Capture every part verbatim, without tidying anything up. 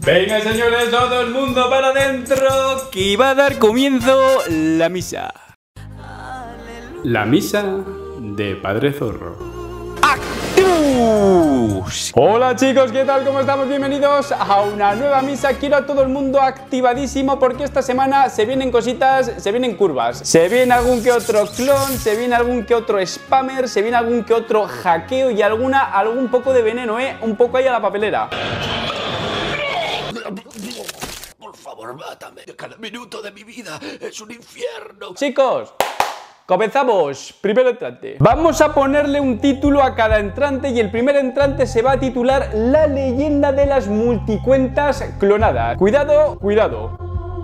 Venga, señores, todo el mundo para adentro, que va a dar comienzo la misa. La misa de Padre Zorro. ¡Activus! Hola chicos, ¿qué tal? ¿Cómo estamos? Bienvenidos a una nueva misa. Quiero a todo el mundo activadísimo porque esta semana se vienen cositas, se vienen curvas. Se viene algún que otro clon, se viene algún que otro spammer, se viene algún que otro hackeo y alguna, algún poco de veneno, ¿eh? Un poco ahí a la papelera. Por favor, mátame. Cada minuto de mi vida es un infierno. Chicos, comenzamos. Primer entrante. Vamos a ponerle un título a cada entrante y el primer entrante se va a titular La leyenda de las multicuentas clonadas. Cuidado, cuidado.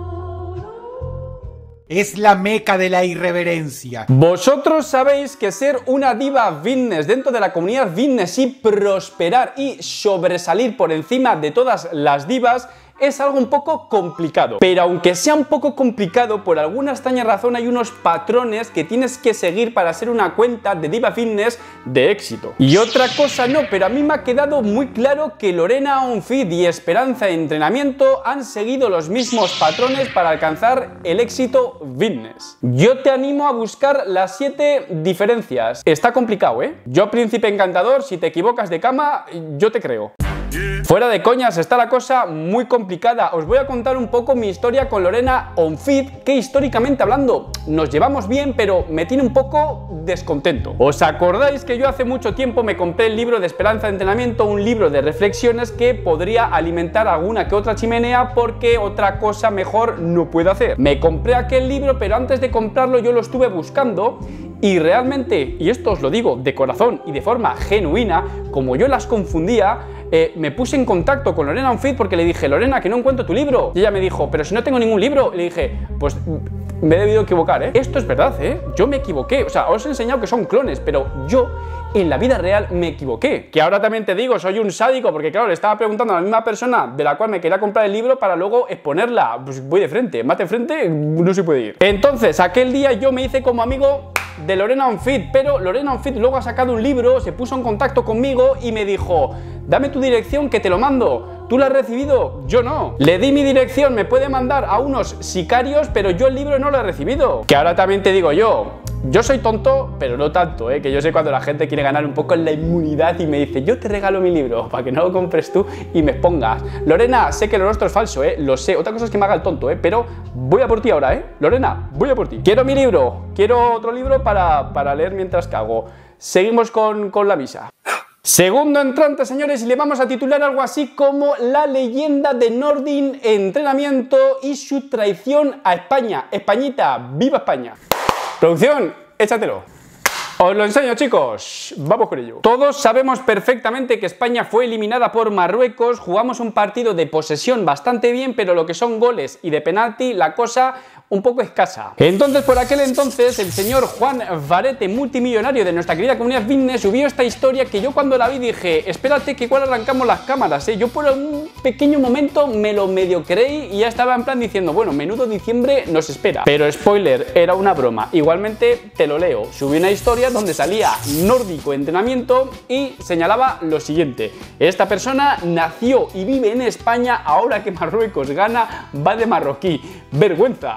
Es la meca de la irreverencia. Vosotros sabéis que ser una diva fitness dentro de la comunidad fitness y prosperar y sobresalir por encima de todas las divas es algo un poco complicado. Pero aunque sea un poco complicado, por alguna extraña razón hay unos patrones que tienes que seguir para ser una cuenta de diva fitness de éxito. Y otra cosa no, pero a mí me ha quedado muy claro que Lorena OnFit y Esperanza de Entrenamiento han seguido los mismos patrones para alcanzar el éxito fitness. Yo te animo a buscar las siete diferencias. Está complicado, ¿eh? Yo, príncipe encantador, si te equivocas de cama, yo te creo. Fuera de coñas, está la cosa muy complicada. Os voy a contar un poco mi historia con Lorena OnFit, que históricamente hablando nos llevamos bien, pero me tiene un poco descontento. ¿Os acordáis que yo hace mucho tiempo me compré el libro de Esperanza de Entrenamiento, un libro de reflexiones que podría alimentar alguna que otra chimenea porque otra cosa mejor no puedo hacer? Me compré aquel libro, pero antes de comprarlo yo lo estuve buscando y realmente, y esto os lo digo de corazón y de forma genuina, como yo las confundía, eh, me puse en contacto con Lorena OnFit porque le dije: Lorena, que no encuentro tu libro. Y ella me dijo: pero si no tengo ningún libro. Y le dije: pues me he debido equivocar, ¿eh? Esto es verdad, ¿eh? Yo me equivoqué. O sea, os he enseñado que son clones, pero yo en la vida real me equivoqué. Que ahora también te digo, soy un sádico, porque claro, le estaba preguntando a la misma persona de la cual me quería comprar el libro para luego exponerla. Pues voy de frente, mate frente, no se puede ir. Entonces, aquel día yo me hice como amigo de Lorena OnFit, pero Lorena OnFit luego ha sacado un libro, se puso en contacto conmigo y me dijo: dame tu dirección que te lo mando. ¿Tú la has recibido? Yo no. Le di mi dirección, me puede mandar a unos sicarios, pero yo el libro no lo he recibido. Que ahora también te digo yo, yo soy tonto, pero no tanto, ¿eh? Que yo sé cuando la gente quiere ganar un poco en la inmunidad y me dice: yo te regalo mi libro para que no lo compres tú y me expongas. Lorena, sé que lo nuestro es falso, ¿eh? Lo sé. Otra cosa es que me haga el tonto, ¿eh? Pero voy a por ti ahora, ¿eh? Lorena, voy a por ti. Quiero mi libro, quiero otro libro para, para leer mientras cago. Seguimos con, con la misa. Segundo entrante, señores, y le vamos a titular algo así como La leyenda de Nordin Entrenamiento y su traición a España. Españita, ¡viva España! Producción, échatelo. Os lo enseño, chicos. Vamos con ello. Todos sabemos perfectamente que España fue eliminada por Marruecos. Jugamos un partido de posesión bastante bien, pero lo que son goles y de penalti, la cosa un poco escasa. Entonces, por aquel entonces, el señor Juan Varete, multimillonario de nuestra querida comunidad fitness, subió esta historia que yo cuando la vi dije: espérate que igual arrancamos las cámaras, ¿eh? Yo por un pequeño momento me lo medio creí y ya estaba en plan diciendo: bueno, menudo diciembre nos espera. Pero spoiler, era una broma. Igualmente te lo leo. Subí una historia donde salía Nórdico Entrenamiento y señalaba lo siguiente: esta persona nació y vive en España, ahora que Marruecos gana va de marroquí. Vergüenza.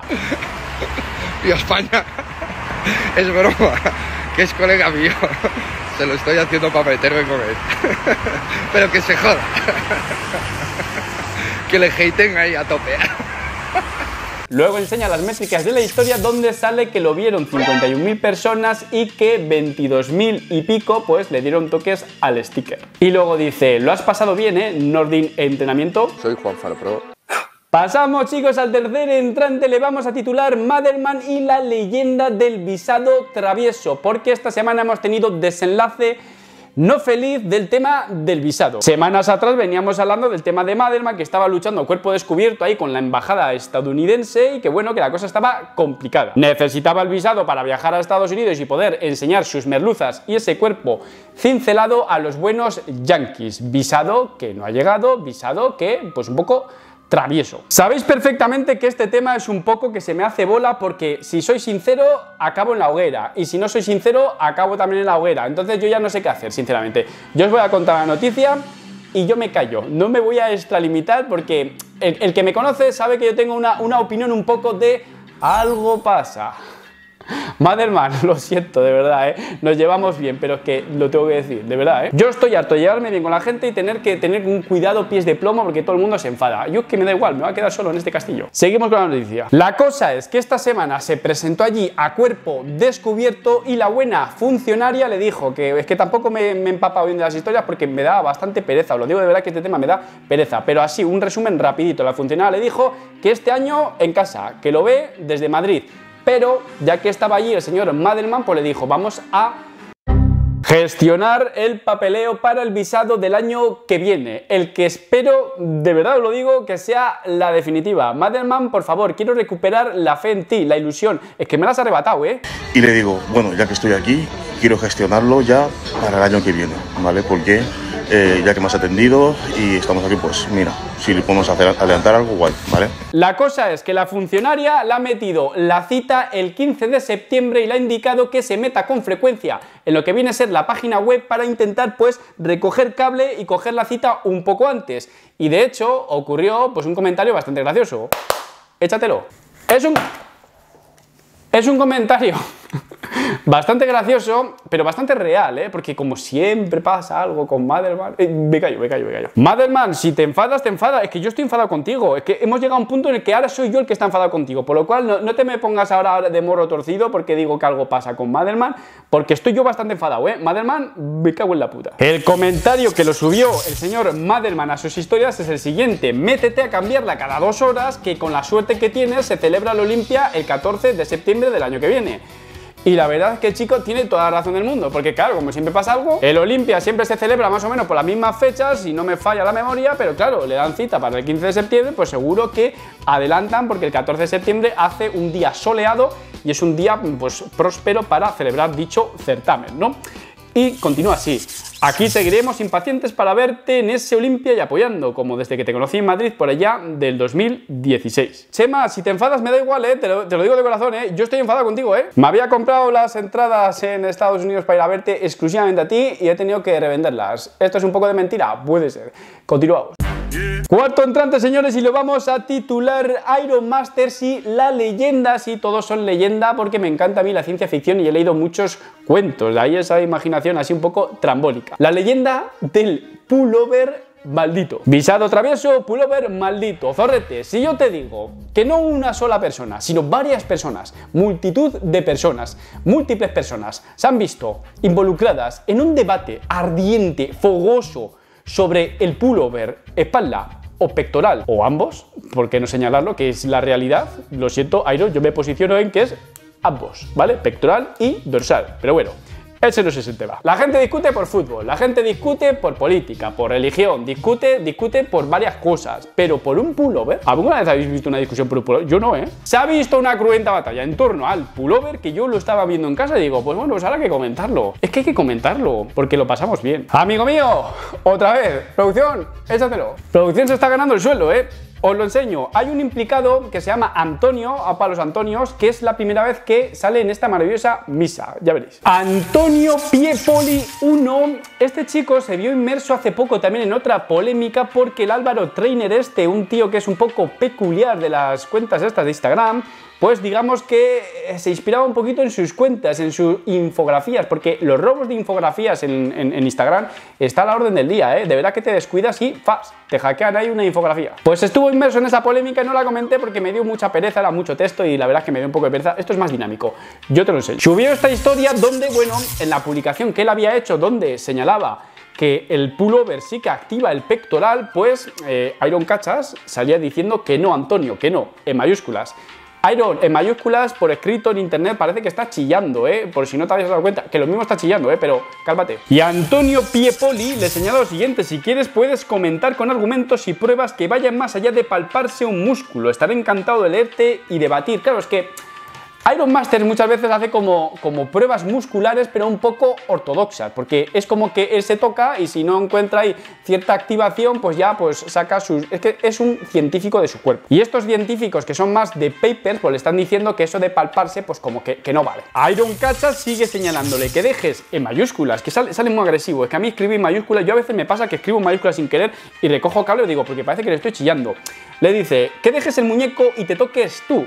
Y España es broma, que es colega mío. Se lo estoy haciendo para meterme con él. Pero que se joda. Que le haten ahí a tope. Luego enseña las métricas de la historia donde sale que lo vieron cincuenta y un mil personas y que veintidós mil y pico pues le dieron toques al sticker. Y luego dice: lo has pasado bien, ¿eh? Nordin Entrenamiento. Soy Juan Faro Pro. Pasamos, chicos, al tercer entrante. Le vamos a titular Madelman y la leyenda del visado travieso, porque esta semana hemos tenido desenlace no feliz del tema del visado. Semanas atrás veníamos hablando del tema de Madelman, que estaba luchando a cuerpo descubierto ahí con la embajada estadounidense y que bueno, que la cosa estaba complicada. Necesitaba el visado para viajar a Estados Unidos y poder enseñar sus merluzas y ese cuerpo cincelado a los buenos yankees. Visado que no ha llegado, visado que pues un poco travieso. Sabéis perfectamente que este tema es un poco que se me hace bola porque si soy sincero acabo en la hoguera y si no soy sincero acabo también en la hoguera, entonces yo ya no sé qué hacer, sinceramente. Yo os voy a contar la noticia y yo me callo. No me voy a extralimitar porque el, el que me conoce sabe que yo tengo una, una opinión un poco de algo pasa. Madelman, lo siento, de verdad, ¿eh? Nos llevamos bien, pero es que lo tengo que decir, de verdad, ¿eh? Yo estoy harto de llevarme bien con la gente y tener que tener un cuidado pies de plomo porque todo el mundo se enfada. Yo es que me da igual, me voy a quedar solo en este castillo. Seguimos con la noticia. La cosa es que esta semana se presentó allí a cuerpo descubierto y la buena funcionaria le dijo que es que tampoco me, me he empapado bien de las historias porque me da bastante pereza. Os lo digo de verdad que este tema me da pereza, pero así, un resumen rapidito. La funcionaria le dijo que este año en casa, que lo ve desde Madrid. Pero, ya que estaba allí el señor Madelman, pues le dijo, vamos a gestionar el papeleo para el visado del año que viene. El que espero, de verdad os lo digo, que sea la definitiva. Madelman, por favor, quiero recuperar la fe en ti, la ilusión. Es que me la has arrebatado, ¿eh? Y le digo, bueno, ya que estoy aquí, quiero gestionarlo ya para el año que viene, ¿vale? Porque eh, ya que me has atendido y estamos aquí, pues mira, si le podemos hacer, adelantar algo, guay, ¿vale? La cosa es que la funcionaria le ha metido la cita el quince de septiembre y le ha indicado que se meta con frecuencia en lo que viene a ser la página web para intentar pues recoger cable y coger la cita un poco antes. Y de hecho ocurrió pues un comentario bastante gracioso. Échatelo. Es un... Es un comentario bastante gracioso, pero bastante real, ¿eh? Porque como siempre pasa algo con Madelman... Eh, me callo, me callo, me callo. Madelman, si te enfadas, te enfadas. Es que yo estoy enfadado contigo. Es que hemos llegado a un punto en el que ahora soy yo el que está enfadado contigo. Por lo cual, no, no te me pongas ahora de morro torcido porque digo que algo pasa con Madelman, porque estoy yo bastante enfadado, ¿eh? Madelman, me cago en la puta. El comentario que lo subió el señor Madelman a sus historias es el siguiente. Métete a cambiarla cada dos horas, que con la suerte que tienes se celebra el Olimpia el catorce de septiembre del año que viene. Y la verdad es que el chico tiene toda la razón del mundo, porque claro, como siempre pasa algo, el Olimpia siempre se celebra más o menos por las mismas fechas, si no me falla la memoria, pero claro, le dan cita para el quince de septiembre, pues seguro que adelantan porque el catorce de septiembre hace un día soleado y es un día pues próspero para celebrar dicho certamen, ¿no? Y continúa así. Aquí seguiremos impacientes para verte en ese Olimpia y apoyando, como desde que te conocí en Madrid por allá del dos mil dieciséis. Chema, si te enfadas me da igual, ¿eh? Te lo, te lo digo de corazón, ¿eh? Yo estoy enfadado contigo, ¿eh? Me había comprado las entradas en Estados Unidos para ir a verte exclusivamente a ti y he tenido que revenderlas. ¿Esto es un poco de mentira? Puede ser. Continuamos. Cuarto entrante, señores, y lo vamos a titular Iron Masters y la leyenda. Sí, todos son leyenda porque me encanta a mí la ciencia ficción y he leído muchos cuentos. De ahí esa imaginación así un poco trambólica. La leyenda del pullover maldito. Visado travieso, pullover maldito. Zorrete, si yo te digo que no una sola persona, sino varias personas, multitud de personas, múltiples personas, se han visto involucradas en un debate ardiente, fogoso, sobre el pullover, espalda o pectoral, o ambos, ¿por qué no señalarlo? Que es la realidad. Lo siento, Iron, yo me posiciono en que es ambos, ¿vale? Pectoral y dorsal, pero bueno, ese no es el tema. La gente discute por fútbol, la gente discute por política, por religión, discute, discute por varias cosas, pero por un pullover. ¿Alguna vez habéis visto una discusión por un pullover? Yo no, ¿eh? Se ha visto una cruenta batalla en torno al pullover que yo lo estaba viendo en casa y digo, pues bueno, pues ahora hay que comentarlo. Es que hay que comentarlo, porque lo pasamos bien. Amigo mío, otra vez, producción, échatelo. Producción se está ganando el sueldo, ¿eh? Os lo enseño. Hay un implicado que se llama Antonio, a palos Antonios, que es la primera vez que sale en esta maravillosa misa. Ya veréis. Antonio Piepoli uno. Este chico se vio inmerso hace poco también en otra polémica porque el Álvaro Trainer este, un tío que es un poco peculiar de las cuentas estas de Instagram, pues digamos que se inspiraba un poquito en sus cuentas, en sus infografías, porque los robos de infografías en, en, en Instagram está a la orden del día, ¿eh? De verdad que te descuidas y ¡fas! Te hackean ahí una infografía. Pues estuvo inmerso en esa polémica y no la comenté porque me dio mucha pereza, era mucho texto y la verdad es que me dio un poco de pereza. Esto es más dinámico, yo te lo enseño. Subió esta historia donde, bueno, en la publicación que él había hecho, donde señalaba que el pullover sí que activa el pectoral, pues eh, Iron Cachas salía diciendo que no, Antonio, que no, en mayúsculas. Iron, en mayúsculas, por escrito en internet, parece que está chillando, ¿eh? Por si no te habías dado cuenta, que lo mismo está chillando, ¿eh? Pero cálmate. Y Antonio Piepoli le señala lo siguiente: si quieres puedes comentar con argumentos y pruebas que vayan más allá de palparse un músculo. Estaré encantado de leerte y debatir. Claro, es que Iron Master muchas veces hace como, como pruebas musculares, pero un poco ortodoxas, porque es como que él se toca y si no encuentra ahí cierta activación, pues ya pues saca sus... Es que es un científico de su cuerpo. Y estos científicos que son más de papers, pues le están diciendo que eso de palparse, pues como que, que no vale. Iron Cachas sigue señalándole que dejes en mayúsculas, que sale, sale muy agresivo. Es que a mí escribir en mayúsculas, yo a veces me pasa que escribo en mayúsculas sin querer y recojo cable y digo, porque parece que le estoy chillando. Le dice, que dejes el muñeco y te toques tú.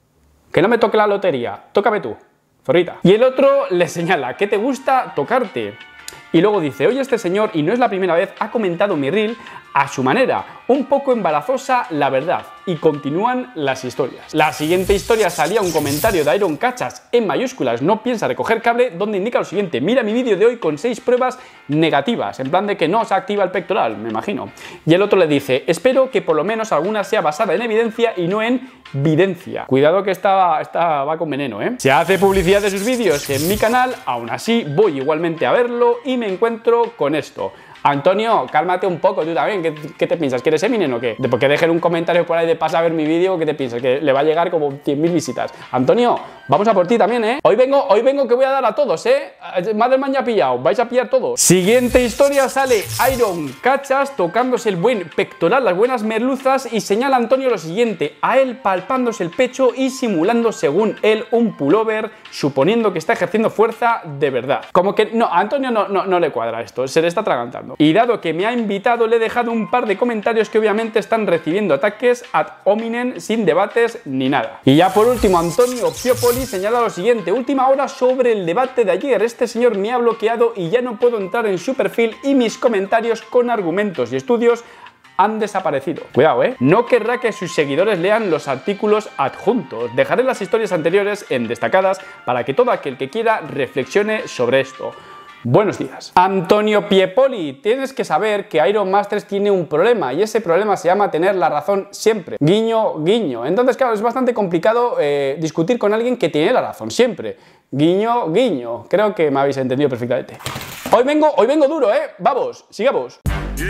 Que no me toque la lotería, tócame tú, zorrita. Y el otro le señala, ¿qué te gusta tocarte? Y luego dice, oye, este señor, y no es la primera vez, ha comentado mi reel a su manera, un poco embarazosa la verdad. Y continúan las historias. La siguiente historia salía un comentario de Iron Cachas en mayúsculas, no piensa recoger cable, donde indica lo siguiente, mira mi vídeo de hoy con seis pruebas negativas, en plan de que no se activa el pectoral, me imagino. Y el otro le dice, espero que por lo menos alguna sea basada en evidencia y no en videncia. Cuidado que esta, esta va con veneno, ¿eh? Se hace publicidad de sus vídeos en mi canal, aún así voy igualmente a verlo y me encuentro con esto. Antonio, cálmate un poco tú también. ¿Qué, qué te piensas? ¿Que eres Eminem o qué? De porque dejen un comentario por ahí de pasa a ver mi vídeo, ¿qué te piensas? Que le va a llegar como cien mil visitas. Antonio, vamos a por ti también, ¿eh? Hoy vengo, hoy vengo que voy a dar a todos, ¿eh? Madre ya ha pillado, vais a pillar todos. Siguiente historia, sale Iron Cachas tocándose el buen pectoral, las buenas merluzas, y señala a Antonio lo siguiente, a él palpándose el pecho y simulando, según él, un pullover, suponiendo que está ejerciendo fuerza de verdad. Como que no, a Antonio no, no, no le cuadra esto, se le está atragantando. Y dado que me ha invitado, le he dejado un par de comentarios que obviamente están recibiendo ataques ad hominem sin debates ni nada. Y ya por último, Antonio Piopoli señala lo siguiente, última hora sobre el debate de ayer, este señor me ha bloqueado y ya no puedo entrar en su perfil y mis comentarios con argumentos y estudios han desaparecido. Cuidado, ¿eh? No querrá que sus seguidores lean los artículos adjuntos. Dejaré las historias anteriores en destacadas para que todo aquel que quiera reflexione sobre esto. Buenos días. Antonio Piepoli, tienes que saber que Iron Masters tiene un problema y ese problema se llama tener la razón siempre. Guiño, guiño. Entonces, claro, es bastante complicado eh, discutir con alguien que tiene la razón siempre. Guiño, guiño. Creo que me habéis entendido perfectamente. Hoy vengo, hoy vengo duro, ¿eh? Vamos, sigamos.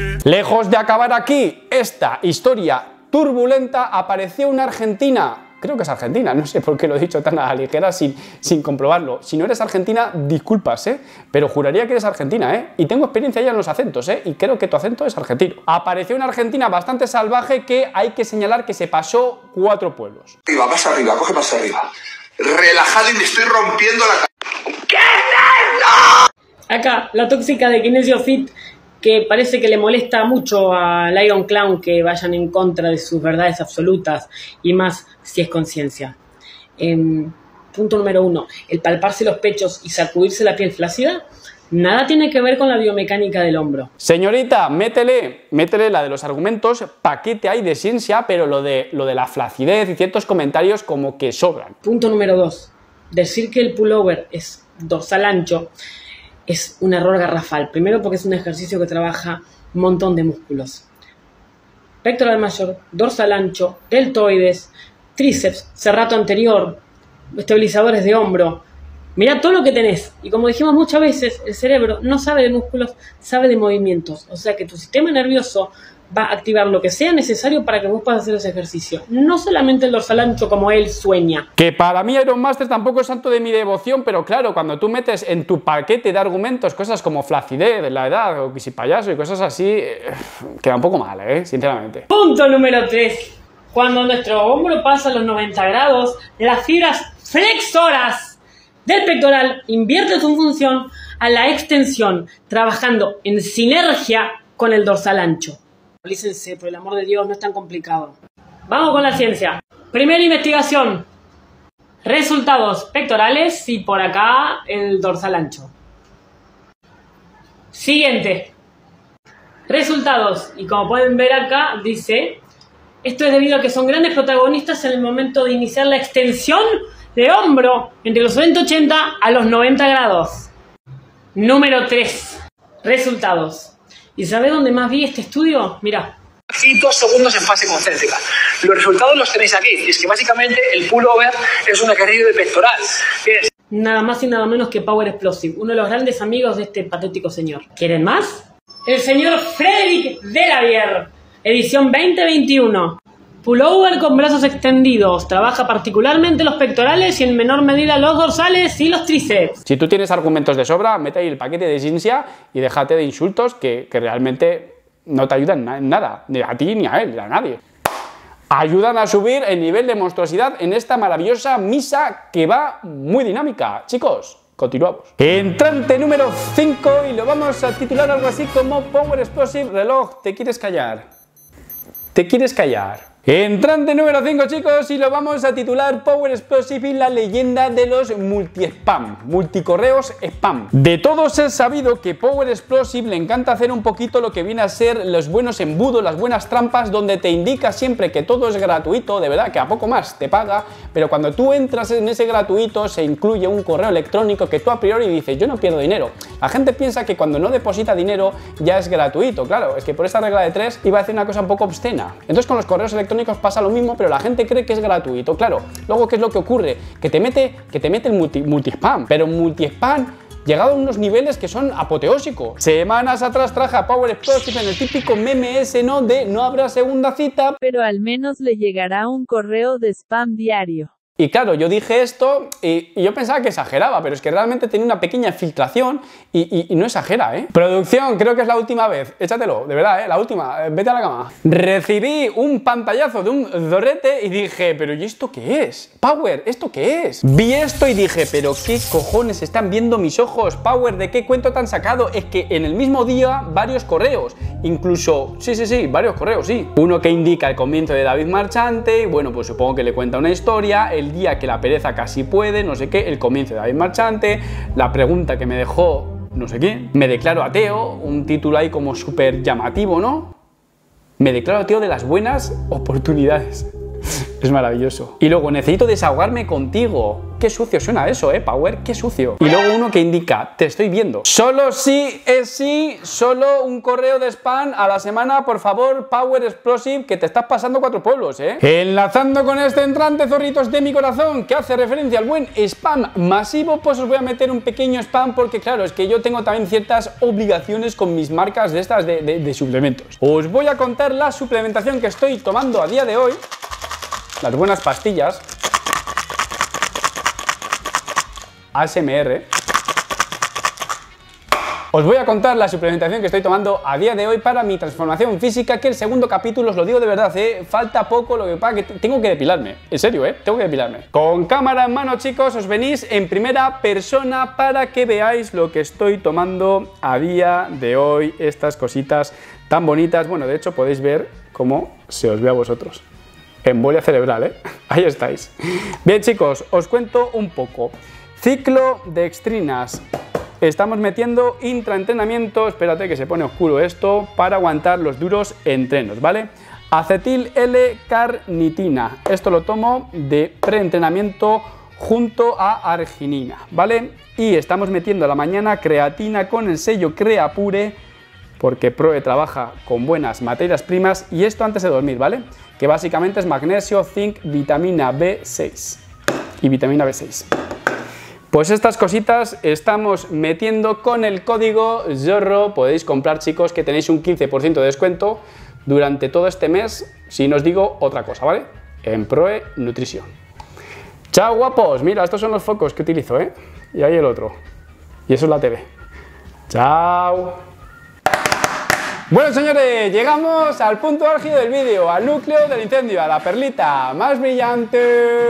Lejos de acabar aquí esta historia turbulenta, apareció una argentina. Creo que es argentina, no sé por qué lo he dicho tan a la ligera sin, sin comprobarlo. Si no eres argentina, disculpas, ¿eh? Pero juraría que eres argentina, ¿eh? Y tengo experiencia ya en los acentos, ¿eh? Y creo que tu acento es argentino. Apareció una argentina bastante salvaje que hay que señalar que se pasó cuatro pueblos. Arriba, más arriba, coge más arriba. Relajado y me estoy rompiendo la cabeza. ¿Qué es esto? Acá, la tóxica de Kinesio Fit, que parece que le molesta mucho a Iron Clown que vayan en contra de sus verdades absolutas y más si es conciencia. Eh, punto número uno, el palparse los pechos y sacudirse la piel flácida nada tiene que ver con la biomecánica del hombro. Señorita, métele, métele la de los argumentos, paquete hay de ciencia, pero lo de, lo de la flacidez y ciertos comentarios como que sobran. Punto número dos, decir que el pullover es dorsal ancho es un error garrafal. Primero porque es un ejercicio que trabaja un montón de músculos. Pectoral mayor, dorsal ancho, deltoides, tríceps, serrato anterior, estabilizadores de hombro. Mirá todo lo que tenés. Y como dijimos muchas veces, el cerebro no sabe de músculos, sabe de movimientos. O sea que tu sistema nervioso va a activar lo que sea necesario para que vos puedas hacer ese ejercicio. No solamente el dorsal ancho como él sueña. Que para mí Iron Master tampoco es santo de mi devoción, pero claro, cuando tú metes en tu paquete de argumentos cosas como flacidez, la edad, o que si payaso y cosas así, eh, queda un poco mal, eh, sinceramente. Punto número tres. Cuando nuestro hombro pasa a los noventa grados, las fibras flexoras del pectoral invierten su función a la extensión, trabajando en sinergia con el dorsal ancho. Lícense, por el amor de Dios, no es tan complicado. Vamos con la ciencia. Primera investigación. Resultados pectorales y por acá el dorsal ancho. Siguiente. Resultados. Y como pueden ver acá, dice, esto es debido a que son grandes protagonistas en el momento de iniciar la extensión de hombro entre los ciento ochenta a los noventa grados. Número tres. Resultados. ¿Y sabés dónde más vi este estudio? Mirá. Y dos segundos en fase concéntrica. Los resultados los tenéis aquí. Y es que básicamente el pullover es un ejercicio de pectoral. ¿Ves? Nada más y nada menos que Power Explosive, uno de los grandes amigos de este patético señor. ¿Quieren más? El señor Frédéric Delavier, edición veinte veintiuno. Pullover con brazos extendidos. Trabaja particularmente los pectorales y en menor medida los dorsales y los tríceps. Si tú tienes argumentos de sobra, mete ahí el paquete de Jinsia y déjate de insultos que, que realmente no te ayudan en nada, ni a ti ni a él, ni a nadie. Ayudan a subir el nivel de monstruosidad en esta maravillosa misa que va muy dinámica. Chicos, continuamos. Entrante número cinco y lo vamos a titular algo así como Power Explosive Reloj. ¿Te quieres callar? ¿Te quieres callar? Entrante número cinco, chicos, y lo vamos a titular Power Explosive y la leyenda de los multi-spam, multicorreos spam. De todos es sabido que Power Explosive le encanta hacer un poquito lo que viene a ser los buenos embudos, las buenas trampas, donde te indica siempre que todo es gratuito, de verdad que a poco más te paga, pero cuando tú entras en ese gratuito se incluye un correo electrónico que tú a priori dices, yo no pierdo dinero. La gente piensa que cuando no deposita dinero ya es gratuito, claro, es que por esta regla de tres iba a decir una cosa un poco obscena. Entonces con los correos electrónicos pasa lo mismo, pero la gente cree que es gratuito, claro. Luego, ¿qué es lo que ocurre? Que te mete, que te mete el multi, multi-spam, pero multi-spam llegado a unos niveles que son apoteósicos. Semanas atrás traje a Power Explosive en el típico meme ese, ¿no? De no habrá segunda cita, pero al menos le llegará un correo de spam diario. Y claro, yo dije esto y, y yo pensaba que exageraba, pero es que realmente tenía una pequeña filtración y, y, y no exagera, ¿eh? Producción, creo que es la última vez. Échatelo, de verdad, ¿eh? La última. Vete a la cama. Recibí un pantallazo de un dorrete y dije, ¿pero y esto qué es? Power, ¿esto qué es? Vi esto y dije, ¿pero qué cojones están viendo mis ojos? Power, ¿de qué cuento tan sacado? Es que en el mismo día varios correos, incluso, sí, sí, sí, varios correos, sí. Uno que indica el comienzo de David Marchante, y bueno, pues supongo que le cuenta una historia, el día que la pereza casi puede, no sé qué, el comienzo de David Marchante, la pregunta que me dejó no sé quién, me declaro ateo, un título ahí como súper llamativo, ¿no? Me declaro ateo de las buenas oportunidades. Es maravilloso. Y luego, necesito desahogarme contigo. Qué sucio suena eso, ¿eh, Power? Qué sucio. Y luego uno que indica, te estoy viendo. Solo sí es sí, solo un correo de spam a la semana, por favor, Power Explosive, que te estás pasando cuatro pueblos, ¿eh? Enlazando con este entrante, zorritos de mi corazón, que hace referencia al buen spam masivo, pues os voy a meter un pequeño spam, porque claro, es que yo tengo también ciertas obligaciones con mis marcas de estas de, de, de suplementos. Os voy a contar la suplementación que estoy tomando a día de hoy. Las buenas pastillas A S M R. Os voy a contar la suplementación que estoy tomando a día de hoy para mi transformación física, que el segundo capítulo, os lo digo de verdad, ¿eh? Falta poco, lo que pasa que tengo que depilarme, en serio, ¿eh? Tengo que depilarme. Con cámara en mano, chicos, os venís en primera persona para que veáis lo que estoy tomando a día de hoy, estas cositas tan bonitas. Bueno, de hecho podéis ver cómo se os ve a vosotros. Embolia cerebral, ¿eh? Ahí estáis. Bien, chicos, os cuento un poco. Ciclo de dextrinas. Estamos metiendo intraentrenamiento, espérate que se pone oscuro esto, para aguantar los duros entrenos, ¿vale? Acetil L-carnitina. Esto lo tomo de preentrenamiento junto a arginina, ¿vale? Y estamos metiendo a la mañana creatina con el sello Creapure, porque Proe trabaja con buenas materias primas, y esto antes de dormir, ¿vale? Que básicamente es magnesio, zinc, vitamina B seis y vitamina B seis. Pues estas cositas estamos metiendo con el código Zorro. Podéis comprar, chicos, que tenéis un quince por ciento de descuento durante todo este mes, si no os digo otra cosa, ¿vale? En Proe Nutrición. Chao, guapos. Mira, estos son los focos que utilizo, ¿eh? Y ahí el otro. Y eso es la T V. Chao. Bueno, señores, llegamos al punto álgido del vídeo, al núcleo del incendio, a la perlita más brillante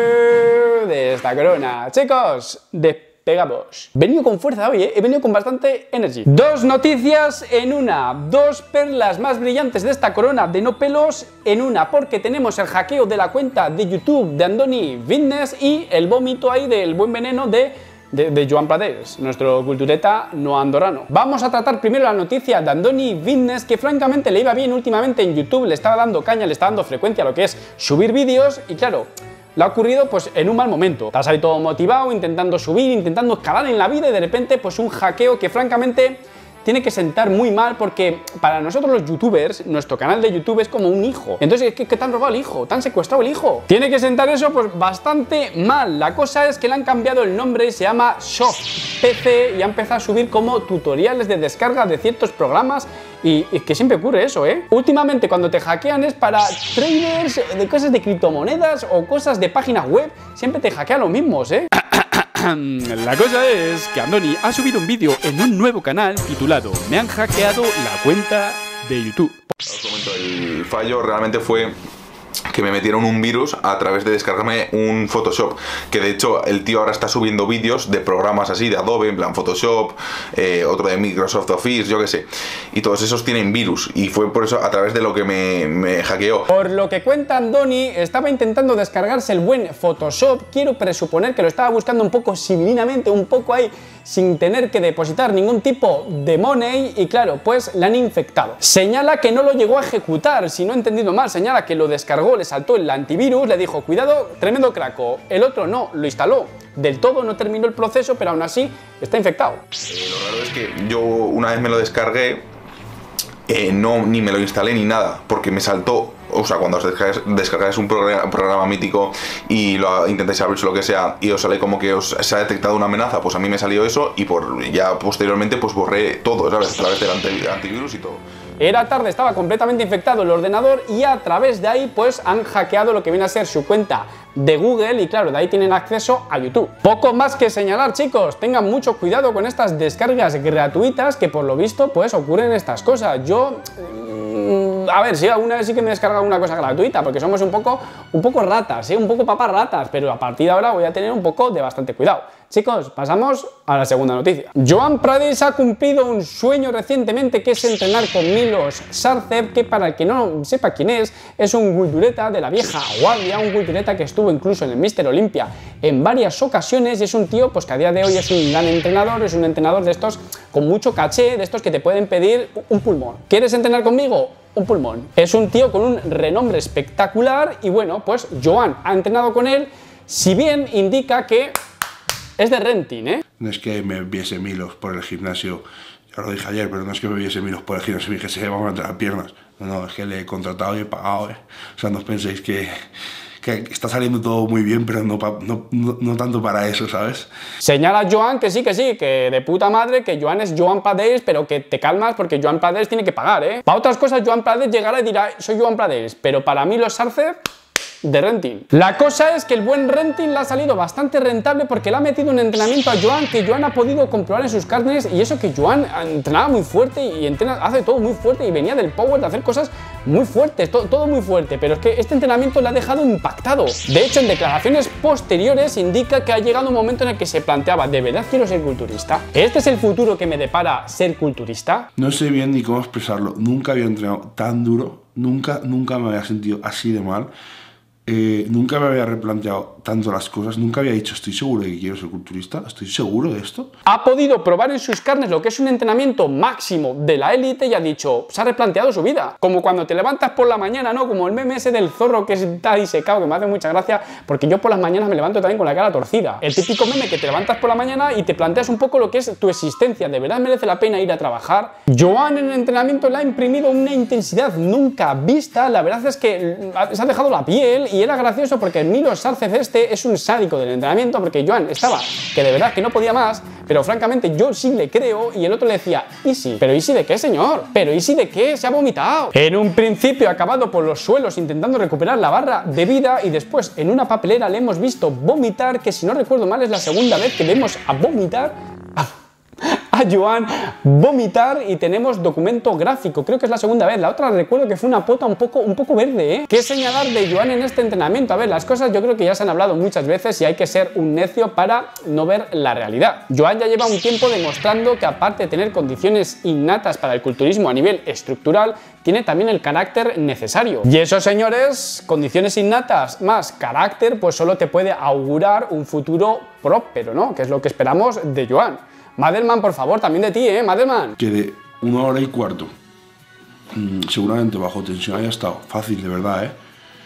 de esta corona. Chicos, despegamos. He venido con fuerza hoy, ¿eh? He venido con bastante energy. Dos noticias en una, dos perlas más brillantes de esta corona de no pelos en una, porque tenemos el hackeo de la cuenta de YouTube de Andoni Fitness y el vómito ahí del buen veneno de... De, de Joan Pradels, nuestro cultureta no andorrano. Vamos a tratar primero la noticia de Andoni Fitness, que francamente le iba bien últimamente en YouTube, le estaba dando caña, le estaba dando frecuencia a lo que es subir vídeos, y claro, le ha ocurrido pues en un mal momento. Estás ahí todo motivado, intentando subir, intentando escalar en la vida, y de repente pues un hackeo que francamente tiene que sentar muy mal porque para nosotros los youtubers, nuestro canal de YouTube es como un hijo. Entonces, ¿qué, qué te han robado el hijo? ¿Te han secuestrado el hijo? Tiene que sentar eso pues bastante mal. La cosa es que le han cambiado el nombre y se llama Soft P C y ha empezado a subir como tutoriales de descarga de ciertos programas. Y es que siempre ocurre eso, ¿eh? Últimamente cuando te hackean es para traders de cosas de criptomonedas o cosas de páginas web. Siempre te hackean los mismos, ¿eh? La cosa es que Andoni ha subido un vídeo en un nuevo canal titulado "Me han hackeado la cuenta de YouTube". Os comento, el fallo realmente fue que me metieron un virus a través de descargarme un Photoshop, que de hecho el tío ahora está subiendo vídeos de programas así de Adobe, en plan Photoshop, eh, otro de Microsoft Office, yo qué sé, y todos esos tienen virus, y fue por eso a través de lo que me, me hackeó. Por lo que cuenta Andoni, estaba intentando descargarse el buen Photoshop. Quiero presuponer que lo estaba buscando un poco civilinamente, un poco ahí, sin tener que depositar ningún tipo de money, y claro, pues la han infectado. Señala que no lo llegó a ejecutar, si no he entendido mal, señala que lo descargó, le saltó el antivirus, le dijo, cuidado, tremendo craco. El otro no, lo instaló. Del todo no terminó el proceso, pero aún así está infectado. Eh, lo raro es que yo una vez me lo descargué, eh, no, ni me lo instalé ni nada, porque me saltó. O sea, cuando os descargáis, descargáis un, programa, un programa mítico y lo intentáis abrir lo que sea y os sale como que os se ha detectado una amenaza, pues a mí me salió eso y por ya posteriormente pues borré todo, ¿sabes? A través del anti, antivirus y todo. Era tarde, estaba completamente infectado el ordenador y a través de ahí pues han hackeado lo que viene a ser su cuenta de Google y claro, de ahí tienen acceso a YouTube. Poco más que señalar, chicos, tengan mucho cuidado con estas descargas gratuitas que por lo visto pues ocurren estas cosas. Yo... Mmm, a ver, sí, alguna vez sí que me he descargado una cosa gratuita porque somos un poco, un poco ratas, ¿eh? Un poco papas ratas, pero a partir de ahora voy a tener un poco de bastante cuidado. Chicos, pasamos a la segunda noticia. Joan Prades ha cumplido un sueño recientemente, que es entrenar con Milos Sarcev, que para el que no sepa quién es, es un cultureta de la vieja guardia, un cultureta que estuvo incluso en el míster Olympia en varias ocasiones y es un tío pues que a día de hoy es un gran entrenador, es un entrenador de estos con mucho caché, de estos que te pueden pedir un pulmón. ¿Quieres entrenar conmigo? Un pulmón. Es un tío con un renombre espectacular y bueno, pues Joan ha entrenado con él, si bien indica que es de renting, ¿eh? No es que me viese Milos por el gimnasio, ya lo dije ayer, pero no es que me viese Milos por el gimnasio y me dijese, vamos a entrenar piernas. No, no, es que le he contratado y he pagado, ¿eh? O sea, no os penséis que, que está saliendo todo muy bien, pero no, no, no, no tanto para eso, ¿sabes? Señala Joan que sí, que sí, que de puta madre, que Joan es Joan Prades, pero que te calmas porque Joan Prades tiene que pagar, ¿eh? Para otras cosas, Joan Prades llegará y dirá, soy Joan Prades, pero para mí los Sarcev... de renting. La cosa es que el buen renting le ha salido bastante rentable porque le ha metido un entrenamiento a Joan que Joan ha podido comprobar en sus carnes y eso que Joan entrenaba muy fuerte y entrena, hace todo muy fuerte y venía del power de hacer cosas muy fuertes, todo, todo muy fuerte, pero es que este entrenamiento le ha dejado impactado. De hecho, en declaraciones posteriores indica que ha llegado un momento en el que se planteaba, ¿de verdad quiero ser culturista? ¿Este es el futuro que me depara ser culturista? No sé bien ni cómo expresarlo, nunca había entrenado tan duro, nunca, nunca me había sentido así de mal. Eh, nunca me había replanteado tanto las cosas, nunca había dicho estoy seguro de que quiero ser culturista, estoy seguro de esto. Ha podido probar en sus carnes lo que es un entrenamiento máximo de la élite y ha dicho, se ha replanteado su vida. Como cuando te levantas por la mañana, ¿no? Como el meme ese del zorro que está ahí secado, que me hace mucha gracia, porque yo por las mañanas me levanto también con la cara torcida. El típico meme que te levantas por la mañana y te planteas un poco lo que es tu existencia, ¿de verdad merece la pena ir a trabajar? Joan en el entrenamiento le ha imprimido una intensidad nunca vista, la verdad es que se ha dejado la piel. Y era gracioso porque el Milos Sarcev este es un sádico del entrenamiento porque Joan estaba que de verdad que no podía más, pero francamente yo sí le creo y el otro le decía, ¿Easy? ¿Pero Easy de qué, señor? ¿Pero Easy de qué? Se ha vomitado. En un principio ha acabado por los suelos intentando recuperar la barra de vida y después en una papelera le hemos visto vomitar, que si no recuerdo mal es la segunda vez que vemos a vomitar a Joan vomitar y tenemos documento gráfico, creo que es la segunda vez, la otra recuerdo que fue una pota un poco, un poco verde, ¿eh? ¿Qué señalar de Joan en este entrenamiento? A ver, las cosas yo creo que ya se han hablado muchas veces y hay que ser un necio para no ver la realidad. Joan ya lleva un tiempo demostrando que aparte de tener condiciones innatas para el culturismo a nivel estructural, tiene también el carácter necesario. Y eso, señores, condiciones innatas más carácter, pues solo te puede augurar un futuro próspero, ¿no? Que es lo que esperamos de Joan. Madelman, por favor, también de ti, ¿eh, Madelman? Que de una hora y cuarto, mmm, seguramente bajo tensión haya estado fácil, de verdad, ¿eh?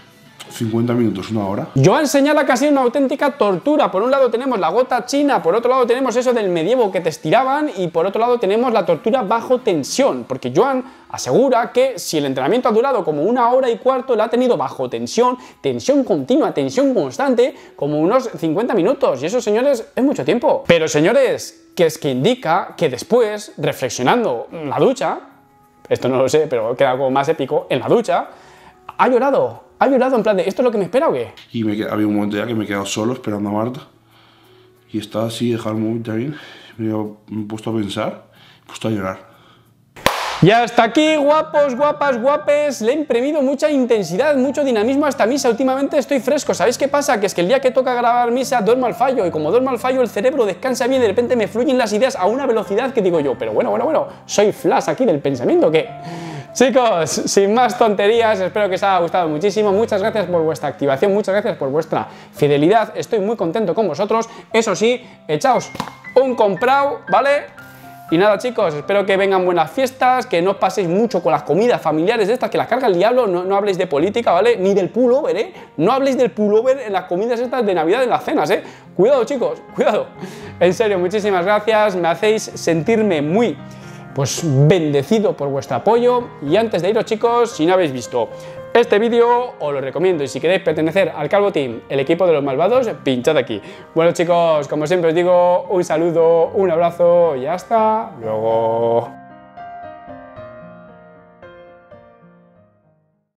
cincuenta minutos, una hora. Joan señala que ha sido una auténtica tortura. Por un lado tenemos la gota china, por otro lado tenemos eso del medievo que te estiraban y por otro lado tenemos la tortura bajo tensión, porque Joan asegura que si el entrenamiento ha durado como una hora y cuarto, la ha tenido bajo tensión, tensión continua, tensión constante, como unos cincuenta minutos, y eso, señores, es mucho tiempo. Pero, señores, que es que indica que después, reflexionando en la ducha, esto no lo sé, pero queda algo más épico, en la ducha, ha llorado. Ha llorado en plan de, ¿esto es lo que me espera o qué? Y me, había un momento ya que me he quedado solo esperando a Marta. Y estaba así, dejado el móvil también. Me he, me he puesto a pensar, me he puesto a llorar. Y hasta aquí, guapos, guapas, guapes, le he imprimido mucha intensidad, mucho dinamismo a esta misa. Últimamente estoy fresco. ¿Sabéis qué pasa? Que es que el día que toca grabar misa duermo al fallo, y como duermo al fallo el cerebro descansa bien y de repente me fluyen las ideas a una velocidad que digo yo, pero bueno, bueno, bueno, soy flash aquí del pensamiento, ¿qué? Chicos, sin más tonterías, espero que os haya gustado muchísimo. Muchas gracias por vuestra activación, muchas gracias por vuestra fidelidad. Estoy muy contento con vosotros. Eso sí, echaos un comprado, ¿vale? Y nada, chicos, espero que vengan buenas fiestas, que no os paséis mucho con las comidas familiares de estas, que las carga el diablo. No, no habléis de política, ¿vale? Ni del pullover, ¿eh? No habléis del pullover en las comidas estas de Navidad, en las cenas, ¿eh? Cuidado, chicos, cuidado. En serio, muchísimas gracias. Me hacéis sentirme muy... pues bendecido por vuestro apoyo. Y antes de iros, chicos, si no habéis visto este vídeo, os lo recomiendo, y si queréis pertenecer al Calvo Team, el equipo de los malvados, pinchad aquí. Bueno, chicos, como siempre os digo, un saludo, un abrazo y hasta luego.